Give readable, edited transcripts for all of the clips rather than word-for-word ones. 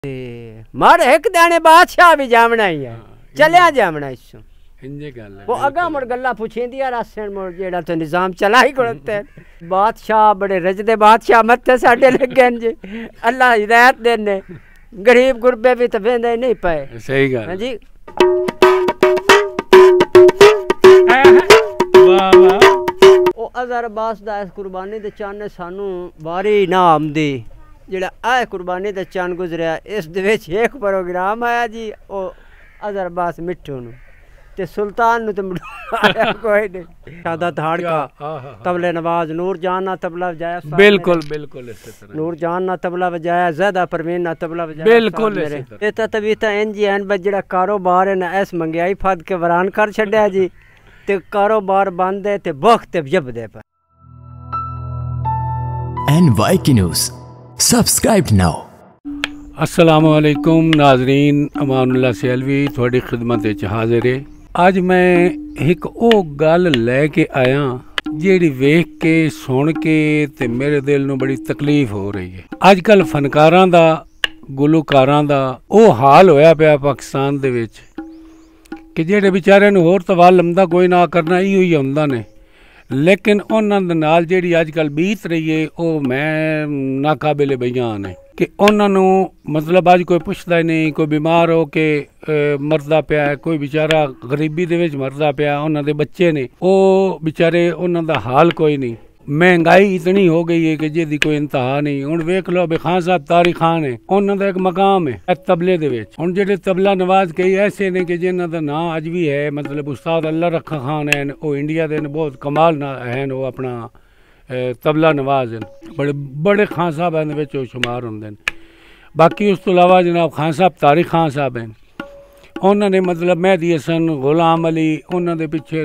मर एक दाने बादशाह भी जामना ही है चलिया जामना इसो वो अगा मुड़ गल्ला पुछेंदी यार आसन मुड़ जेड़ा तो निजाम चला ही करते बादशाह बड़े रजदे बादशाह मत्थे साडे लगे जी अल्लाह हिदायत देने गरीब गुरबे भी तो वेंदे नहीं पाए सही गल हां जी वाह वाह ओ अज़र अब्बास दा इस कुर्बानी दे चन्न सानू वारी ना आमदी जेड़ा आ कुर्बानी दा चन्न गुजरिया इस दे विच एक प्रोग्राम आया जी ओ अज़र अब्बास मिट्ठू नु ते सुल्तान नु ते आया कोई नहीं शादा धाड़ का तबले नवाज नूर जान ना तबला बजाया बिल्कुल बिल्कुल इसी तरह नूर जान ना तबला बजाया ज़्यादा परवीन ना तबला बजाया बिल्कुल इसी तरह ते तबीता एनजी एन बज जेड़ा कारोबार है ना इस महंगाई फद के वरान कर छड्या जी ते कारोबार बंद है ते वक्त जबदे पर NYK न्यूज़ सब्सक्राइब नाउ। अस्सलाम वालेकुम नाजरीन अमानुल्लाह सेलवी थोड़ी खिदमत विच हाजिर है। अज मैं एक ओ गल लैके आया जेड़ी वेख के सुन के ते मेरे दिल नूं बड़ी तकलीफ हो रही है। अजकल फनकारां दा गुलकारां दा ओ हाल होया पिया पाकिस्तान दे विच कि जेड़े बेचारे नूं होर तो वाल लमदा कोई ना करना इहो ही आउंदा ने लेकिन उन्हां दे नाल जेड़ी अजकल बीत रही है ओ मैं नाकाबिले बयान है कि उन्हां नूं मतलब अज कोई पुछदा ही नहीं कोई बीमार हो के मरदा पिया है कोई बेचारा गरीबी दे विच मरदा पिया उन्हां दे बच्चे ने ओ बेचारे उन्हां दा हाल कोई नहीं। महंगाई इतनी हो गई है कि जिहदी कोई इंतहा नहीं। हुण वेख लो भी खान साहब तारी खान है उन्हां दा एक मकाम है तबले दे विच। हुण जेहड़े तबला नवाज कई ऐसे ने कि जिन्हां दा नाम अज भी है मतलब उस्ताद अल्लाह रखा खान है वो इंडिया दे बहुत कमाल ना है वो अपना तबला नवाज हैं बड़े बड़े खान साहब दे विच शुमार हुंदे ने। बाकी उस तो अलावा जनाब खान साहब तारी खान साहब हैं उन्होंने मतलब मेहदी हसन गुलाम अली उन्होंने पिछे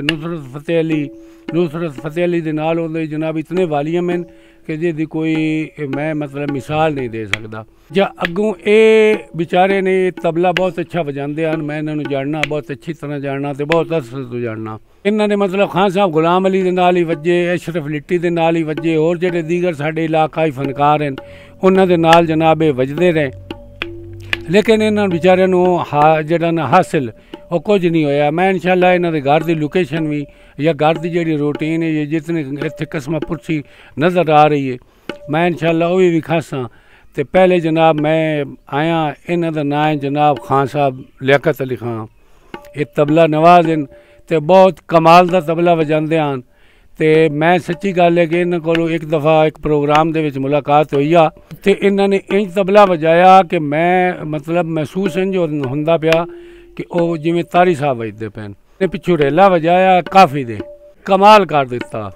नुसरत फतेह अली दे नाल होंदे जनाब इतने वालियम हैं कि जिहदी कोई मैं मतलब मिसाल नहीं दे सकता। जा अगों ये बेचारे ने तबला बहुत अच्छा बजाते हैं मैं इन्होंने जानना बहुत अच्छी तरह जानना तो बहुत अरसे तो जानना। इन्होंने मतलब खान साहब गुलाम अली दे नाल ही वजे अशरफ लिट्टी दे नाल ही वजे और जेडे दीगर साडे इलाकाई फनकार हैं उन्होंने दे नाल जनाब वजदे रहे लेकिन इन्होंने बेचारे जड़ा ना हासिल वो कुछ नहीं होया। मैं इंशाल्लाह इन्हों के घर की लोकेशन भी या घर की जी रूटीन है जितने इतने कस्म पुरसी नज़र आ रही है मैं इंशाल्लाह वो भी विखासा। तो पहले जनाब मैं आया इन्हों का नाम है जनाब खान साहब लियाकत अली खान ये तबला नवाज हैं तो बहुत कमाल का तबला बजाते हैं। तो मैं सच्ची गल है कि इन्हों को एक दफ़ा एक प्रोग्राम के मुलाकात हुई आ तो इन्होंने इंज तबला बजाया कि मैं मतलब महसूस इंज होंदा पिया कि वह जिमें तारी साहब बजते पे पिछू रेला बजाया काफ़ी दे कमाल कर दिता।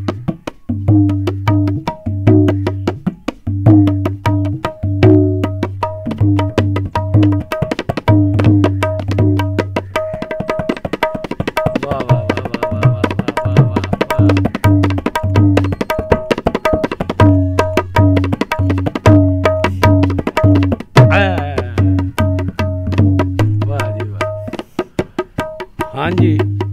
हाँ जी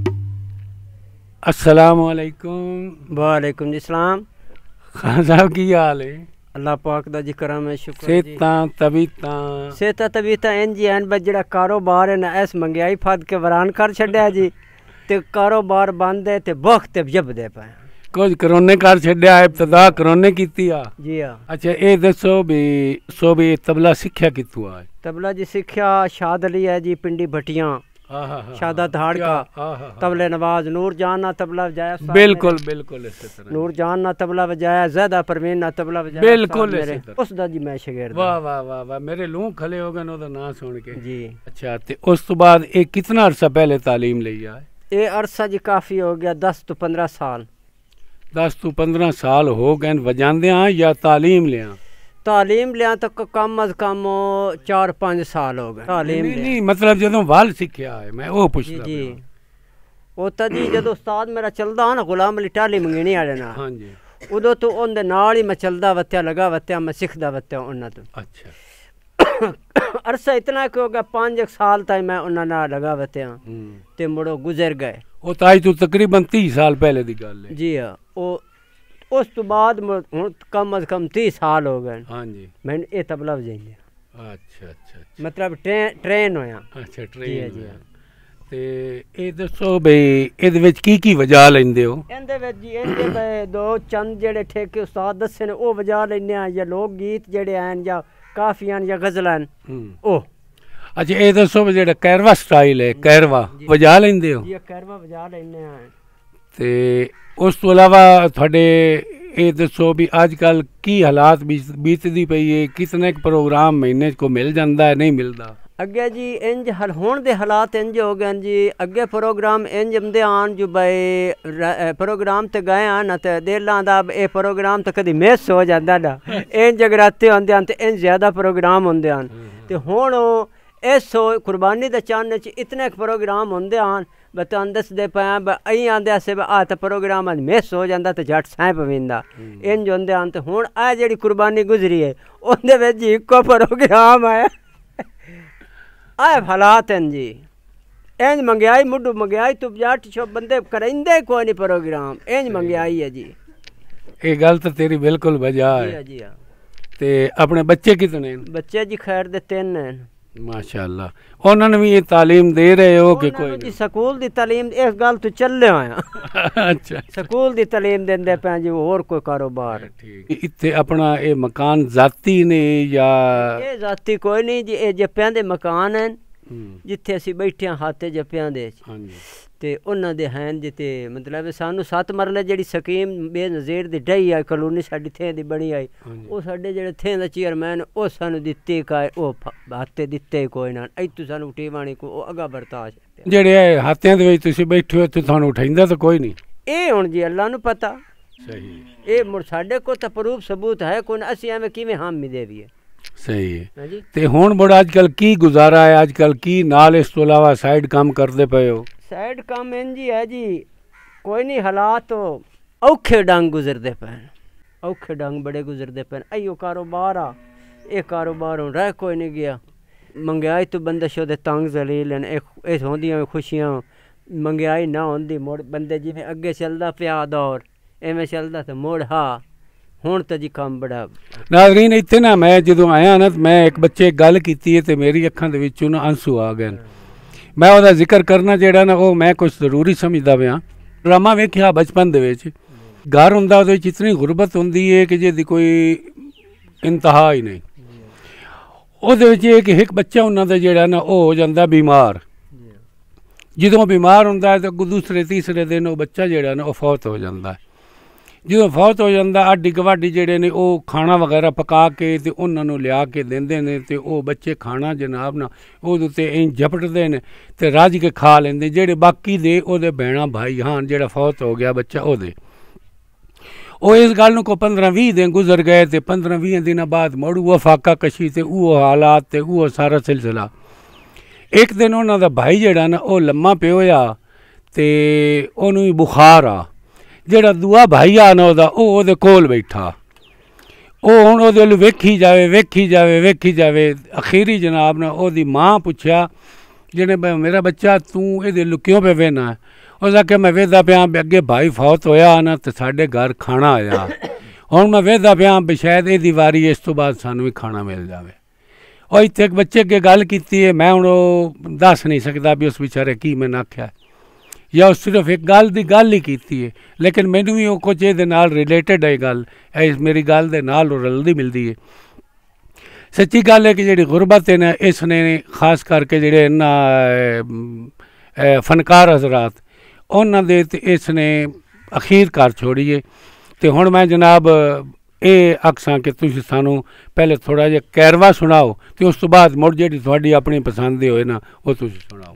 अस्सलाम वालेकुम। वालेकुम अस्सलाम। खान साहब की हाल है? अल्लाह पाक दा जी करम है शुक्र सेहतां तबीयतां एनजी एन बज जेड़ा कारोबार है ना इस महंगाई फद के वरान कर छड्या जी ते कारोबार बंद है ते वक्त जबदे पे कुछ करोने कर छड्या इब्तदा करोने कीती आ जी हाँ। अच्छा ये दसो भी तबला सिक्ख्या कित्थों आ? तबला जी सिक्ख्या शाद अली है जी पिंडी भटियां शादा धाड़ का तबले नवाज नूर जान ना तबला बजाया बिल्कुल बिल्कुल इसी तरह नूर जान ना तबला बजाया ज़्यादा परवीन ना तबला बजाया बिल्कुल उस दा जी मैं शागिर्द। वाह वाह वाह वाह मेरे लूं खले हो गए ओदा नाम सुन के जी। अच्छा ते उस तो बाद एक कितना अरसा पहले तालीम ली है? ये अरसा जी काफ़ी हो गया 10 तो 15 साल। 10 तो 15 साल हो गए वजांदे हाँ या तालीम लिया? तालीम लिया तो कम अज कम 4-5 साल हो गए तालीम नहीं मतलब जो वाल सीखा है मैं वो पूछ जी वो तो जी जो उस्ताद मेरा चलता ना गुलाम अली टाली मंगीनी वाले ना हाँ जी उदो तो उनके नाल ही मैं चलता वत्या लगा वत्या मैं सीखता वत्या उन्होंने तो। अच्छा अरसा इतना कि हो गया 5 साल तक मैं उन्होंने लगा वत्या ते मुड़ो गुजर गए वो तो आज तो तकरीबन 30 साल पहले की गल है। जी हाँ वो उस तो बाद कम अज कम 30 साल हो गए। हाँ जी मैंने ये तबला बजाई अच्छा अच्छा मतलब ट्रेन होया। अच्छा ट्रेन जी ते ये दसो बई ਇਹਦੇ ਵਿੱਚ ਕੀ ਵਜਾ ਲੈਂਦੇ ਹੋ? ਇਹਦੇ ਵਿੱਚ ਜੀ ਇਹਦੇ ਬਈ ਦੋ ਚੰਦ ਜਿਹੜੇ ਠੇਕੇ ਉਸਤਾਦ ਦੱਸੇ ਨੇ ਉਹ ਵਜਾ ਲੈਂਦੇ ਆ, ਜਾਂ ਲੋਕ ਗੀਤ ਜਿਹੜੇ ਹਨ ਜਾਂ ਕਾਫੀਆਂ ਜਾਂ ਗਜ਼ਲਾਂ ਉਹ। अच्छा ये दसो ਜਿਹੜਾ कैरवा स्टाइल है कैरवा ਵਜਾ ਲੈਂਦੇ ਹੋ? ਜੀ कैरवा ਵਜਾ ਲੈਂਦੇ ਆ। ਤੇ ਉਸ ਤੋਂ ਇਲਾਵਾ ਤੁਹਾਡੇ ਇਹ ਦੱਸੋ ਵੀ ਅੱਜ ਕੱਲ ਕੀ ਹਾਲਾਤ ਬੀਤਦੀ ਪਈ ਹੈ? ਕਿਤਨੇ ਪ੍ਰੋਗਰਾਮ ਮਹੀਨੇ ਕੋ ਮਿਲ ਜਾਂਦਾ ਹੈ, ਨਹੀਂ ਮਿਲਦਾ? ਅੱਗੇ ਜੀ ਇੰਜ ਹੁਣ ਦੇ ਹਾਲਾਤ ਇੰਜ ਹੋ ਗਏ ਜੀ। ਅੱਗੇ ਪ੍ਰੋਗਰਾਮ ਇੰਜ ਹੁੰਦੇ ਆਣ ਜੋ ਬਈ ਪ੍ਰੋਗਰਾਮ ਤੇ ਗਏ ਹਨ ਤੇ ਦਿਲਾਂ ਦਾ ਇਹ ਪ੍ਰੋਗਰਾਮ ਤਾਂ ਕਦੀ ਮਿਸ ਹੋ ਜਾਂਦਾ ਨਾ। ਇੰਜ ਜਗਰਾਤੇ ਹੁੰਦੇ ਹਨ ਤੇ ਇੰਜ ਜ਼ਿਆਦਾ ਪ੍ਰੋਗਰਾਮ ਹੁੰਦੇ ਹਨ। ਤੇ ਹੁਣ ਇਸ ਕੁਰਬਾਨੀ ਦੇ ਚੰਨ 'ਚ ਇਤਨੇ ਪ੍ਰੋਗਰਾਮ ਹੁੰਦੇ ਹਨ बता दसते पे अं आंदे आ तो प्रोग्राम मिस हो जाता तो झट सह पवींदा इंज होंदे हैं। तो हुण आ जिहड़ी कुर्बानी गुजरी है उहदे विच इक्को प्रोग्राम आया आ हालात हैं जी। इंज मंगयाई मुड्डू मंगयाई तो जट छो बंदे करेंदे कोई नहीं प्रोग्राम, इंज मंगयाई है जी। ये गल तो तेरी बिल्कुल वजह है जी। हाँ ते अपने बच्चे कितने? बच्चे जी खैर दे 3 हैं माशाअल्लाह। उन्होंने भी ये तालीम दे रहे हो कि कोई जी? स्कूल दी तालीम इस गल तो चले आया। अच्छा स्कूल दी तालीम देंदे पे जी, और कोई कारोबार? इत्थे अपना ये मकान जाती ने या? ये जाती कोई नहीं जी, ये जप्पियां दे मकान हैं जिथे असी बैठे हैं हाथे जप्पियां दे ते उन्हां दे हैं जी। ते मतलब सानू 7 मरले जिहड़ी स्कीम बेनज़ीर दी डई आई कॉलोनी साडी थे दी बनी आई वो साडे जिहड़े थे दा चेयरमैन ओ सानू दित्ते का ओ हाथे दित्ते कोई ना इत्थों सानू उठीवाणी को अगा बर्दाश्त जिहड़े हाथियां दे विच तुसीं बैठे हो ते थानू उठाइंदा तो कोई नहीं? ए हुण जी अल्लाह नू पता। सही ए मुड़ साडे को तां प्रूफ सबूत है कोई, असीं एवें किवें हामी देवीए? सही है। ते हुण मुड़ अजकल की गुजारा है? अजकल की नाल इस तो इलावा साइड काम करदे पए हो? साइड काम इंज ही है जी, कोई नहीं हालात औखे डंग गुजरते पे, औखे डंग बड़े गुजरते पे। अयो कारोबार आ ये कारोबार हूँ रह कोई नहीं गया। मंगयाई तो बंदे शोदे तंग जलील इस होंदियां खुशियां, मंगयाई ना होंदी मुड़ बंदे जिवें अगे चलदा पिया दौर इवें चलदा तो मुड़ हा हुण तो जी काम बड़ा। नाज़रीन इत्थे ना मैं जदों आया ना मैं एक बच्चे गल कीती ते मेरी अखां दे विचों ना आंसू आ गए। मैं उसका जिक्र करना जेड़ा ना वो मैं कुछ जरूरी समझदा पिया। ड्रामा वेख्या बचपन दे विच घर हुंदा उहदे विच इतनी गुरबत हुंदी है कि जिहदी कोई इंतहा ही नहीं। उहदे विच एक एक बच्चा उन्हां दा जेड़ा ना वो हो जांदा बीमार। जदों बीमार हुंदा है तो दूसरे तीसरे दिन वो बच्चा जेड़ा ना वो फौत हो जांदा है। जो फौत हो जाता आडी गवाडी जेडे ने वो खाना वगैरह पका के ते उन्होंने लिया के देंदे ने ते वो बच्चे खाना जनाब ना वो इंज झपटते ने ते रज के खा लेंदे। जेडे बाकी दे ओदे भैणा भाई हाँ जेड़ा फौत हो गया बच्चा ओदे वो इस गल को 15-20 दिन गुजर गए ते 15-20 दिन बाद मुड़ वो फाका कशी ते वो हालात ते वो सारा सिलसिला। एक दिन उन्हों दा भाई जेड़ा ना वो लम्मा पियोया ते ओनू बुखार आ। जेड़ा दूआ भाई आ ना ओहदे कोल बैठा वो हुण ओहदे वल्ल वेखी जावे वेखी जावे वेखी जावे। अखीरी जनाब ने ओहदी माँ पुछया जिहने मेरा बच्चा तू इहदे लुल क्यों पे वेना है? उस आख्या मैं वेखदा पिया अगे भाई फौत होया ना तो साडे घर खाना आया हुण मैं वेखदा पिया भी शायद इहदी वारी इस तो बाद सानू भी खाना मिल जावे। और इत्थे एक बच्चे अगे गल कीती है मैं हुण दस नहीं सकदा भी उस बेचारे की मैंने आख्या या सिर्फ एक गल की गल ही की है। लेकिन मैनू भी वो कुछ ये रिलेटेड है गल मेरी गल दे नाल रलदी मिलती है। सच्ची गल है कि जी गुरबत है ना इसने खास करके जोड़े फनकार हजरात उन्होंने इसने अखीर कर छोड़ी है। तो हुण मैं जनाब ये आखसां कि तुसीं सानू पहले थोड़ा जिहा कैरवा सुनाओ तो उस तो बाद मुड़ जिहड़ी तुहाडी अपनी पसंद दी होए ना वो तुसीं सुनाओ।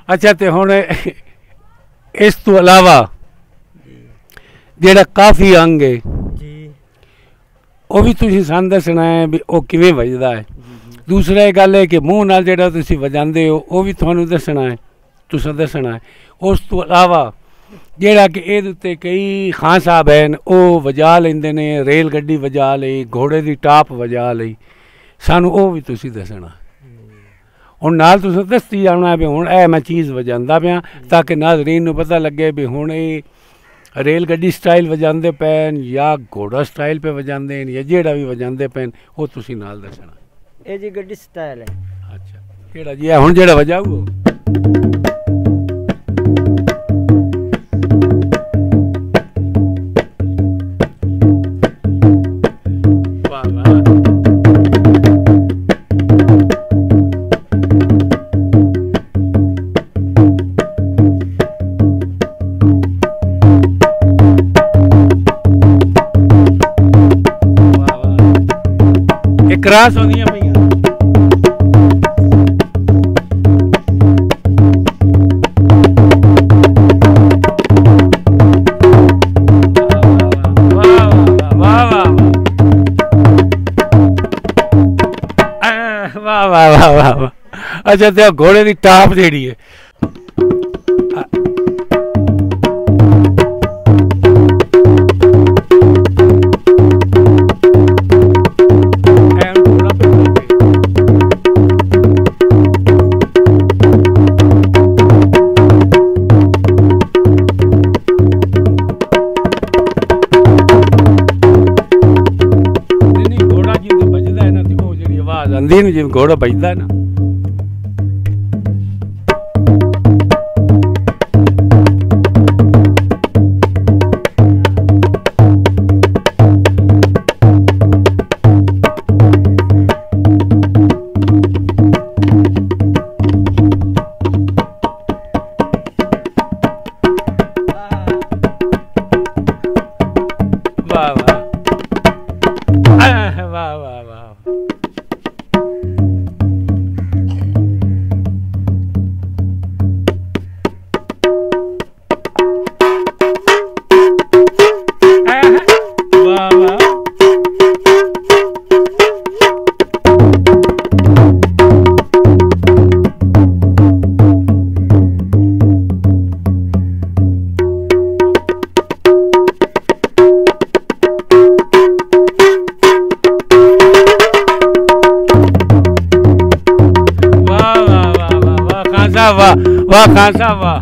अच्छा तो हुण इस तो अलावा जेड़ा काफ़ी अंग है वो भी तुसीं सानूं दसना है भी वो किवें वजदा है। दूसरा ये गल है कि मूँह नाल जेड़ा तुसीं वजांदे हो वो भी तुहानूं दसना है, तुसां दसना है। उस तो अलावा जेड़ा कि इहदे उत्ते कई खान साहब हैं वो वजा लैंदे ने, रेल गड्डी वजा लई, घोड़े दी टाप वजा लई, सानूं वो भी तुसीं दसना। हुण नाल तुसीं दसदी जाना भी हुण ए मैं चीज़ वजांदा पिया ताकि नाज़रीन नूं पता लगे भी हुण ये रेल गड्डी स्टाइल वजांदे पैन या घोड़ा स्टाइल पे वजांदे या जेड़ा भी वजांदे पैन वो तुसीं नाल दसना। ये जी गड्डी स्टाइल है। अच्छा केड़ा जी हुण जेड़ा वजाओ क्रास होंदियां पईयां वाह वाह वाह वाह वाह। अच्छा तो घोड़े की टाप जेड़ी है दिन जिन घोड़ा बजता है ना वाह वाह वाह वाह वाह। वाह वाह खान साहब वाह।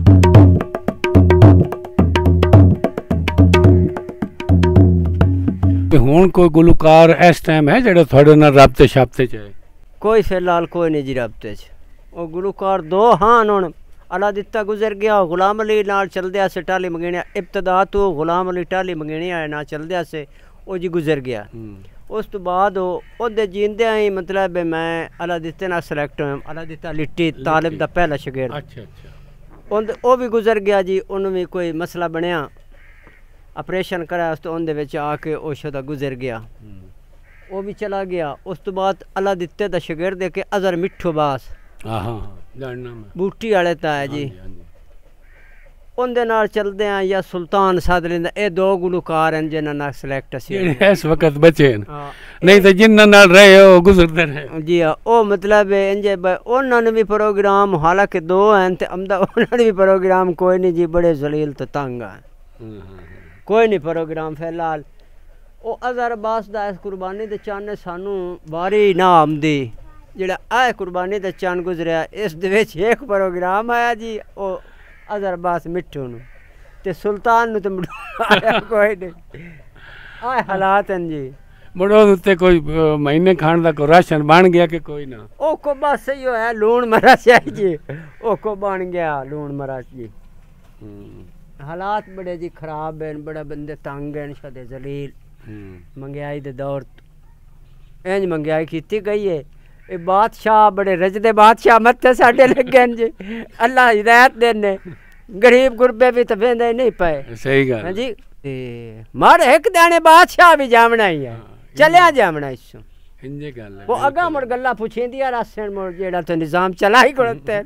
हुण कोई गुलकार इस टाइम है जेड़ा थोड़े नाल राबते शाबते च है? कोई फिलहाल कोई नहीं जी राबते च। वो गुलकार दो हाँ हुण अला दिता गुजर गया, गुलाम अली नाल चलदे से टाली मंगेणिया इब्तदा तो गुलाम अली टाली मंगेणिया ना चलदे से वो जी गुजर गया। उस तो बाद ओदे जींदे ही मतलब मैं अला दिते ना सिलेक्ट होया, अला दिता लिट्टी तालिब दा पहला शागिर्द। अच्छा अच्छा वो भी गुजर गया जी, उन्होंने भी कोई मसला बनया ऑपरेशन कराया तो उनदे विच आके वो शुदा गुजर गया, वो भी चला गया। उस तो बाद अला दिते दा शागिर्द के अजहर मिठू बास बूटी वाले ता है जी, उनदे नाल चलदे हैं या सुल्तान सादलिंदा, ये दो गुलकार हैं जिन्हां नाल सिलेक्ट इस वक्त बचे नहीं तो जिन्हां नाल रहे हो गुजरदे रहे जी। हाँ वो मतलब इंजे उन्होंने भी प्रोग्राम हालांकि दो हैं ते अमदा उन्होंने भी प्रोग्राम कोई नहीं जी, बड़े जलील तो तंग है कोई नहीं प्रोग्राम फिलहाल। वो अजहर अब्बास दा इस कुर्बानी दे चन्न सानू बारी ना आमदी जेड़ा आ कुर्बानी दे चन्न गुजरिया इस दे विच एक प्रोग्राम आया जी, वो अजहर अब्बास मिठू नूं ते सुल्तान नूं ते आया कोई नहीं। आ हालात हैं जी। बड़ो उत्ते कोई महीने खाण दा कोई राशन बन गया कि कोई ना? ओ को बस सही होया लूण मरच है जी, ओ को बन गया लूण मरच जी। हालात बड़े जी खराब हैं, बड़े बंदे तंग हैं, शदे जलील महंगाई दे दौर इंज महंगाई कीती गई है। ये बादशाह बड़े रजदे बादशाह मत्थे साडे लगे जी, अल्लाह हिदायत देने, गरीब गुरबे भी तो वेंदे नहीं पाए। सही गल है जी। मार एक दाने बादशाह भी जामना ही है, चलिया जामना इसो इंजे गल है। वो अगा मुड़ गल्ला पुछेंदी यार राशन मुड़ जेड़ा तो निजाम चला ही कोते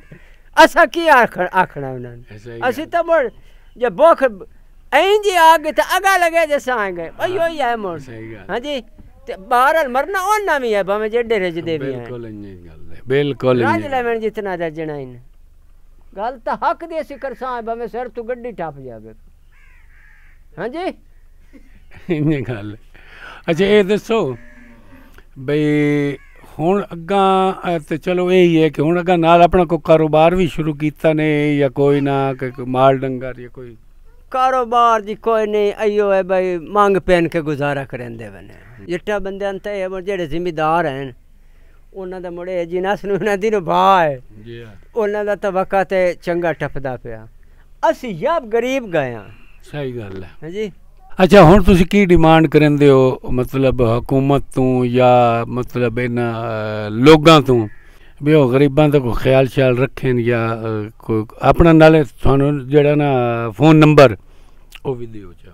असा की आखना उन्होंने असी तो मुड़ जे भुख ऐं जी आ गई तो अगा लगे जैसा आ गए यो ही है मुड़ हाँ जी ते बहरहाल मरना ओना भी है भाਵੇਂ जेडे रजदे भी हैं बिल्कुल राज लेवन जितना रजना इन गल तो हक दी असी करसा भाਵੇਂ सिर तू गड्डी टप जावे हाँ जी इन्नी गल अच्छा ये दसो बई हुण अग्गां ते चलो यही है कि हुण अग्गां नाल अपना कोई कारोबार भी शुरू कीता ने या कोई ना कोई माल डंगर या कोई कारोबार जी कोई नहीं अयो है भाई मांग पहन के गुजारा करेंदे बने जिट्टा बंदे अंत है जेड़े जिम्मेदार हैं उन्हां दा मुड़े जिनस नूं उन्हां दी नु भाव है उन्हां दा तो वक़्त चंगा टपदा पिया असी याब गरीब गए हां सही गल है हां जी अच्छा हुण तुसीं की डिमांड करेंदे हो मतलब हुकूमत तो या मतलब इन लोगां तो भी वो गरीबां दा कोई ख्याल श्याल रखें या कोई अपना नाले थानू जेड़ा ना फोन नंबर वो भी दिओ चा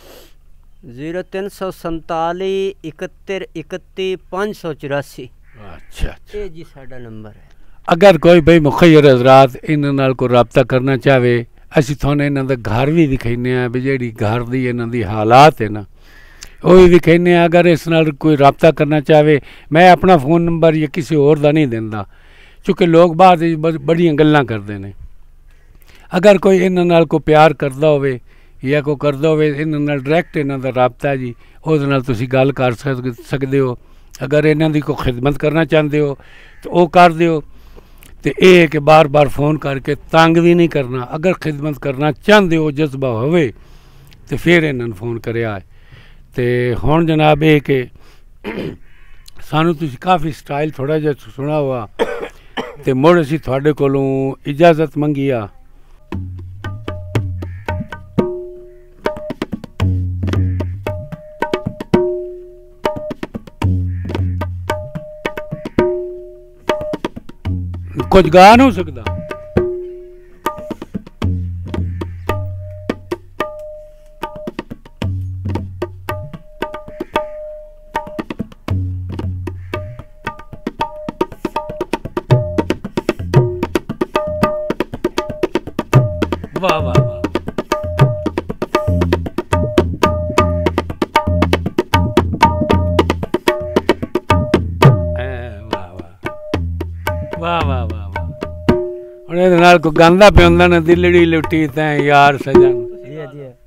0347 71 31 584 अच्छा ये जी साडा नंबर है अगर कोई भाई मुखैर हजरात इन नाल कोई रब्ता करना चाहे असी थाने इन्हां दा घर भी दिखाने भी जेड़ी घर दी इन्हां दी हालात है ना वो भी दिखाने अगर इस नाल कोई रब्ता करना चाहे मैं अपना फ़ोन नंबर या किसी और दा नहीं देंदा चूँकि लोग बाद बड़ियां गल्लां करते हैं अगर कोई इन्हां नाल कोई प्यार करदा होवे या कोई करदा होवे इन्हां नाल डायरैक्ट इन्हां दा राबता जी उहदे नाल तुसीं गल कर सकदे हो अगर इन्हां दी कोई खिदमत करना चाहते हो तो वो कर दिओ तो ये कि बार बार फ़ोन करके तंग भी नहीं करना अगर खिदमत करना चाहते हो जज्बा होवे तो फिर इन्होंने फ़ोन करिया तो हुण जनाब ये कि सानू तुसीं काफ़ी स्टाइल थोड़ा जिहा सुना हुआ तो मुड़ असीं तुहाडे कोलों इजाज़त मंगी आ कुछ गा नहीं हो सकता वाह वाह वाह वाह वाह वाह वाह कोई गांदा पे होंदा ना दिलड़ी लुटी तैं यार सजन